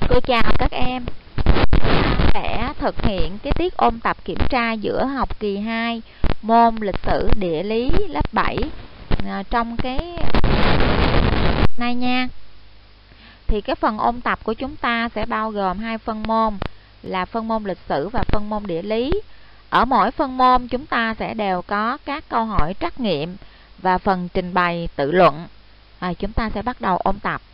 Cô chào các em. Sẽ thực hiện cái tiết ôn tập kiểm tra giữa học kỳ 2 môn lịch sử địa lý lớp 7 trong cái này nha. Thì cái phần ôn tập của chúng ta sẽ bao gồm hai phân môn là phân môn lịch sử và phân môn địa lý. Ở mỗi phân môn chúng ta sẽ đều có các câu hỏi trắc nghiệm và phần trình bày tự luận. Chúng ta sẽ bắt đầu ôn tập.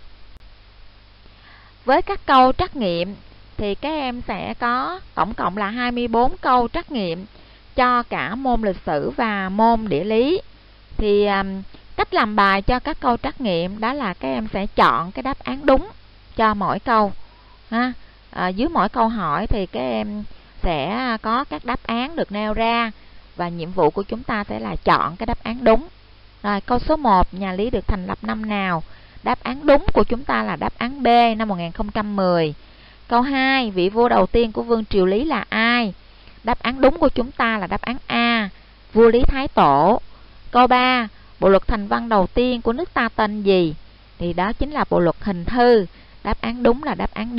Với các câu trắc nghiệm thì các em sẽ có tổng cộng là 24 câu trắc nghiệm cho cả môn lịch sử và môn địa lý. Thì cách làm bài cho các câu trắc nghiệm đó là các em sẽ chọn cái đáp án đúng cho mỗi câu. Dưới mỗi câu hỏi thì các em sẽ có các đáp án được nêu ra và nhiệm vụ của chúng ta sẽ là chọn cái đáp án đúng. Rồi, câu số 1, nhà Lý được thành lập năm nào? Đáp án đúng của chúng ta là đáp án B, năm 1010. Câu 2, vị vua đầu tiên của Vương triều Lý là ai? Đáp án đúng của chúng ta là đáp án A, vua Lý Thái Tổ. Câu 3, bộ luật thành văn đầu tiên của nước ta tên gì? Thì đó chính là bộ luật hình thư. Đáp án đúng là đáp án D.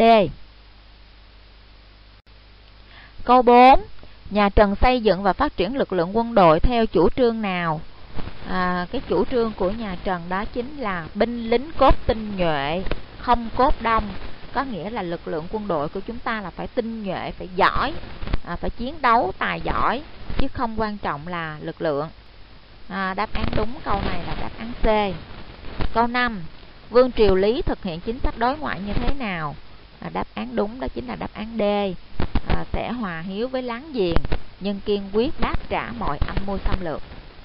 Câu 4, nhà Trần xây dựng và phát triển lực lượng quân đội theo chủ trương nào? Cái chủ trương của nhà Trần đó chính là binh lính cốt tinh nhuệ, không cốt đông. Có nghĩa là lực lượng quân đội của chúng ta là phải tinh nhuệ, phải giỏi, phải chiến đấu tài giỏi, chứ không quan trọng là lực lượng. Đáp án đúng câu này là đáp án C. Câu 5, Vương triều Lý thực hiện chính sách đối ngoại như thế nào? Đáp án đúng đó chính là đáp án D, sẽ hòa hiếu với láng giềng nhưng kiên quyết đáp trả mọi âm mưu xâm lược.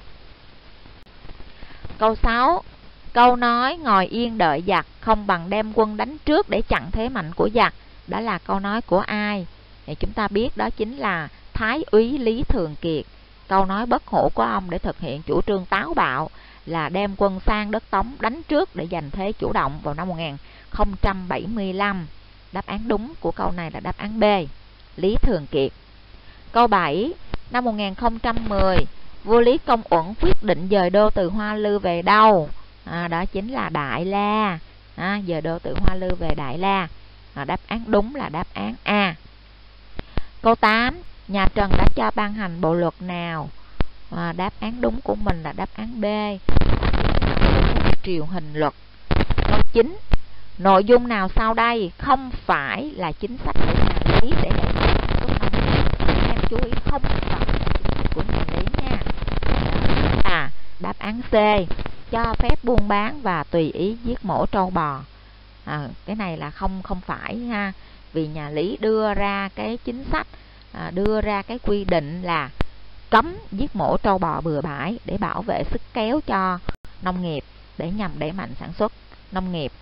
Câu 6, câu nói ngồi yên đợi giặc không bằng đem quân đánh trước để chặn thế mạnh của giặc. Đó là câu nói của ai? Thì chúng ta biết đó chính là Thái úy Lý Thường Kiệt. Câu nói bất hủ của ông để thực hiện chủ trương táo bạo là đem quân sang đất Tống đánh trước để giành thế chủ động vào năm 1075. Đáp án đúng của câu này là đáp án B, Lý Thường Kiệt. Câu 7, năm 1010, vua Lý Công Uẩn quyết định dời đô từ Hoa Lư về đâu? Đó chính là Đại La. Dời đô từ Hoa Lư về Đại La. Đáp án đúng là đáp án A. Câu 8, nhà Trần đã cho ban hành bộ luật nào? Đáp án đúng của mình là đáp án B, triều hình luật. Câu 9, nội dung nào sau đây không phải là chính sách của nhà Lý để đẩy mạnh sản xuất nông nghiệp? Em chú ý, không phải là chính sách của nhà Lý nha. Đáp án C, cho phép buôn bán và tùy ý giết mổ trâu bò. Cái này là không phải ha, vì nhà Lý đưa ra cái chính sách, đưa ra cái quy định là cấm giết mổ trâu bò bừa bãi để bảo vệ sức kéo cho nông nghiệp, để nhằm đẩy mạnh sản xuất nông nghiệp.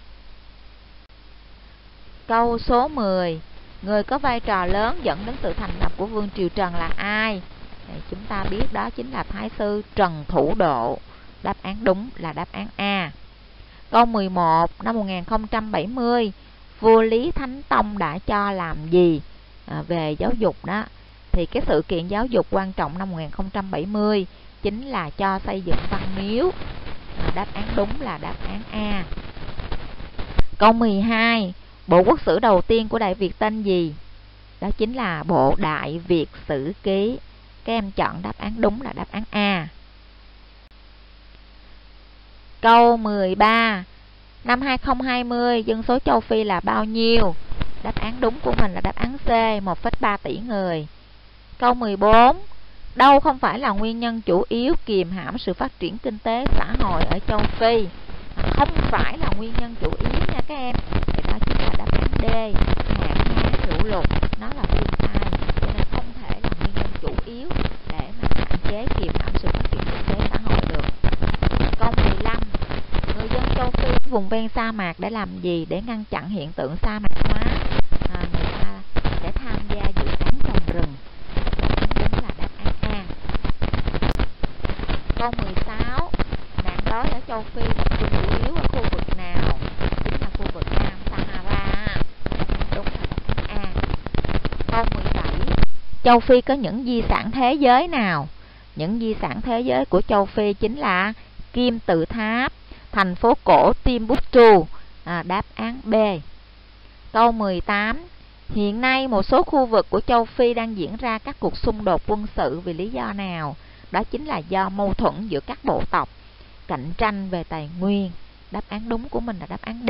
Câu số 10, người có vai trò lớn dẫn đến sự thành lập của Vương triều Trần là ai? Chúng ta biết đó chính là Thái sư Trần Thủ Độ. Đáp án đúng là đáp án A. Câu 11, năm 1070, vua Lý Thánh Tông đã cho làm gì về giáo dục đó? Thì cái sự kiện giáo dục quan trọng năm 1070 chính là cho xây dựng văn miếu. Đáp án đúng là đáp án A. Câu 12, bộ quốc sử đầu tiên của Đại Việt tên gì? Đó chính là bộ Đại Việt Sử Ký. Các em chọn đáp án đúng là đáp án A. Câu 13, năm 2020 dân số châu Phi là bao nhiêu? Đáp án đúng của mình là đáp án C, 1,3 tỷ người. Câu 14, đâu không phải là nguyên nhân chủ yếu kìm hãm sự phát triển kinh tế xã hội ở châu Phi? Không phải là nguyên nhân chủ yếu nha các em. Thì đó chính là đáp án D, hạn hán lũ lụt, nó là thiên tai, cho nên không thể là nguyên nhân chủ yếu để mà hạn chế kìm hãm sự phát triển kinh tế xã hội được. Câu 15, người dân châu Phi vùng ven sa mạc để làm gì để ngăn chặn hiện tượng sa mạc hóa? Người ta sẽ tham gia dự án trồng rừng. Đúng là đáp án A. Câu 16, nạn đói ở châu Phi tập trung chủ yếu ở khu vực nào? Chính là khu vực Nam Sahara. Đúng là đáp án A. Câu 17, châu Phi có những di sản thế giới nào? Những di sản thế giới của châu Phi chính là Kim Tự Tháp, thành phố cổ Timbuktu. Đáp án B. Câu 18. Hiện nay một số khu vực của châu Phi đang diễn ra các cuộc xung đột quân sự vì lý do nào? Đó chính là do mâu thuẫn giữa các bộ tộc, cạnh tranh về tài nguyên. Đáp án đúng của mình là đáp án D.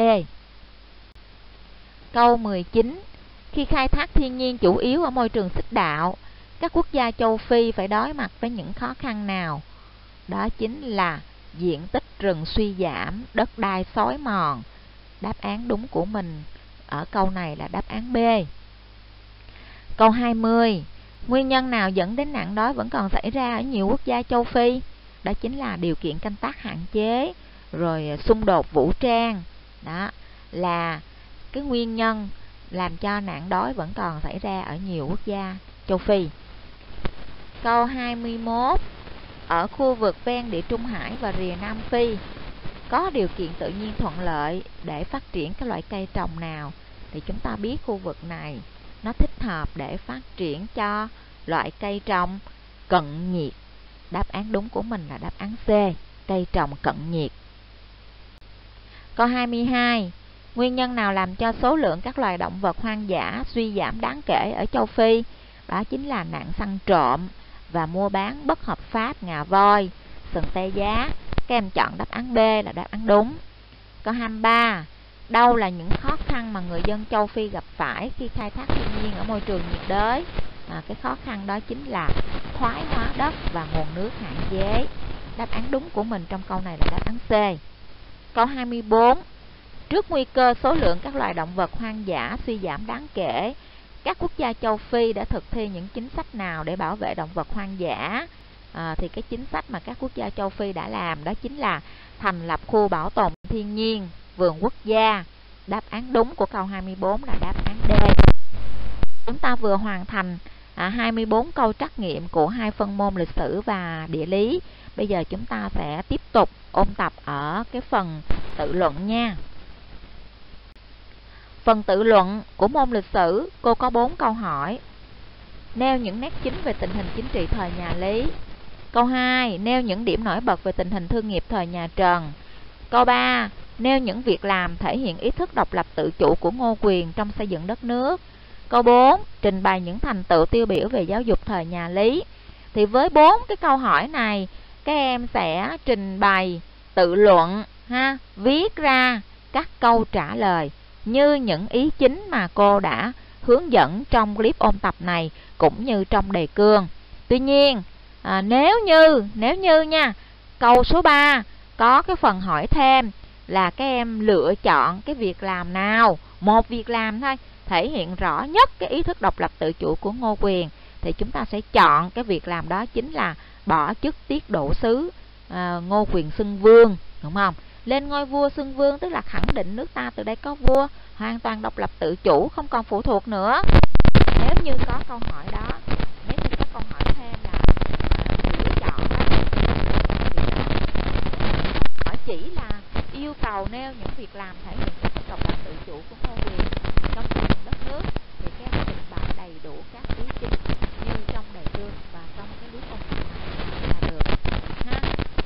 Câu 19. Khi khai thác thiên nhiên chủ yếu ở môi trường xích đạo, các quốc gia châu Phi phải đối mặt với những khó khăn nào? Đó chính là diện tích rừng suy giảm, đất đai xói mòn. Đáp án đúng của mình ở câu này là đáp án B. Câu 20. Nguyên nhân nào dẫn đến nạn đói vẫn còn xảy ra ở nhiều quốc gia châu Phi? Đó chính là điều kiện canh tác hạn chế, rồi xung đột vũ trang. Đó là cái nguyên nhân làm cho nạn đói vẫn còn xảy ra ở nhiều quốc gia châu Phi. Câu 21. Ở khu vực ven Địa Trung Hải và rìa Nam Phi có điều kiện tự nhiên thuận lợi để phát triển các loại cây trồng nào? Thì chúng ta biết khu vực này nó thích hợp để phát triển cho loại cây trồng cận nhiệt. Đáp án đúng của mình là đáp án C, cây trồng cận nhiệt. Câu 22. Nguyên nhân nào làm cho số lượng các loài động vật hoang dã suy giảm đáng kể ở châu Phi? Đó chính là nạn săn trộm và mua bán bất hợp pháp ngà voi, sừng tê giá. Các em chọn đáp án B là đáp án đúng. Câu 23. Đâu là những khó khăn mà người dân châu Phi gặp phải khi khai thác thiên nhiên ở môi trường nhiệt đới? Cái khó khăn đó chính là thoái hóa đất và nguồn nước hạn chế. Đáp án đúng của mình trong câu này là đáp án C. Câu 24. Trước nguy cơ số lượng các loài động vật hoang dã suy giảm đáng kể, các quốc gia châu Phi đã thực thi những chính sách nào để bảo vệ động vật hoang dã? Thì cái chính sách mà các quốc gia châu Phi đã làm đó chính là thành lập khu bảo tồn thiên nhiên, vườn quốc gia. Đáp án đúng của câu 24 là đáp án D. Chúng ta vừa hoàn thành 24 câu trắc nghiệm của 2 phân môn lịch sử và địa lý. Bây giờ chúng ta sẽ tiếp tục ôn tập ở cái phần tự luận nha. Phần tự luận của môn lịch sử, cô có 4 câu hỏi. Nêu những nét chính về tình hình chính trị thời nhà Lý. Câu 2. Nêu những điểm nổi bật về tình hình thương nghiệp thời nhà Trần. Câu 3. Nêu những việc làm thể hiện ý thức độc lập tự chủ của Ngô Quyền trong xây dựng đất nước. Câu 4. Trình bày những thành tựu tiêu biểu về giáo dục thời nhà Lý. Thì với 4 cái câu hỏi này, các em sẽ trình bày tự luận, viết ra các câu trả lời như những ý chính mà cô đã hướng dẫn trong clip ôn tập này cũng như trong đề cương. Tuy nhiên, nếu như nha, câu số 3 có cái phần hỏi thêm là các em lựa chọn cái việc làm nào, một việc làm thôi, thể hiện rõ nhất cái ý thức độc lập tự chủ của Ngô Quyền, thì chúng ta sẽ chọn cái việc làm đó chính là bỏ chức tiết độ sứ Ngô Quyền xưng vương, đúng không? Lên ngôi vua xưng vương tức là khẳng định nước ta từ đây có vua, hoàn toàn độc lập tự chủ, không còn phụ thuộc nữa. Nếu như có câu hỏi đó, nếu như có câu hỏi thêm là lựa chọn đó, hỏi chỉ là yêu cầu nêu những việc làm thể hiện cái độc lập tự chủ của Ngô Quyền trong xây dựng đất nước, thì các em trình bày đầy đủ các ý chính như trong đề cương và trong cái lý công này là được ha.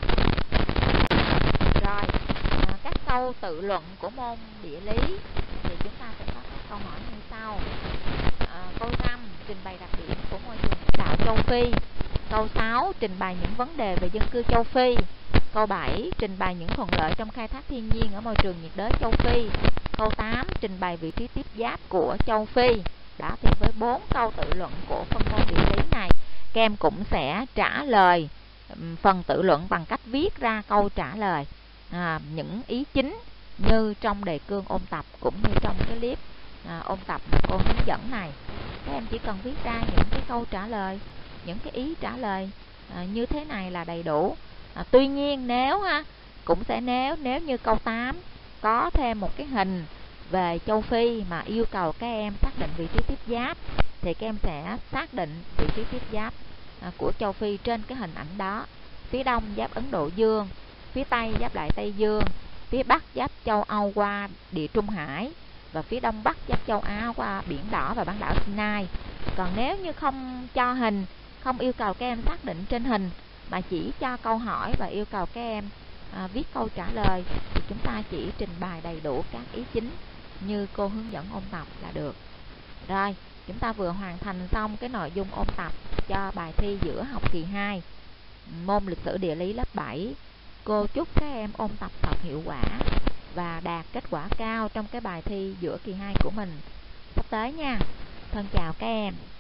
Rồi, các câu tự luận của môn địa lý thì chúng ta sẽ có các câu hỏi như sau. Câu 5. Trình bày đặc điểm của môi trường đạo châu Phi. Câu 6. Trình bày những vấn đề về dân cư châu Phi. Câu 7. Trình bày những thuận lợi trong khai thác thiên nhiên ở môi trường nhiệt đới châu Phi. Câu 8. Trình bày vị trí tiếp giáp của châu Phi. Đó, thì với 4 câu tự luận của phân môn địa lý này, các em cũng sẽ trả lời phần tự luận bằng cách viết ra câu trả lời những ý chính như trong đề cương ôn tập cũng như trong cái clip ôn tập mà cô hướng dẫn này. Các em chỉ cần viết ra những cái câu trả lời, những cái ý trả lời như thế này là đầy đủ. Tuy nhiên nếu như câu 8 có thêm một cái hình về châu Phi mà yêu cầu các em xác định vị trí tiếp giáp, thì các em sẽ xác định vị trí tiếp giáp của châu Phi trên cái hình ảnh đó. Phía đông giáp Ấn Độ Dương, phía tây giáp lại Tây Dương, phía bắc giáp châu Âu qua Địa Trung Hải, và phía đông bắc giáp châu Á qua Biển Đỏ và bán đảo Sinai. Còn nếu như không cho hình, không yêu cầu các em xác định trên hình mà chỉ cho câu hỏi và yêu cầu các em viết câu trả lời, thì chúng ta chỉ trình bày đầy đủ các ý chính như cô hướng dẫn ôn tập là được. Rồi, chúng ta vừa hoàn thành xong cái nội dung ôn tập cho bài thi giữa học kỳ 2 môn lịch sử địa lý lớp 7. Cô chúc các em ôn tập thật hiệu quả và đạt kết quả cao trong cái bài thi giữa kỳ 2 của mình sắp tới nha. Thân chào các em.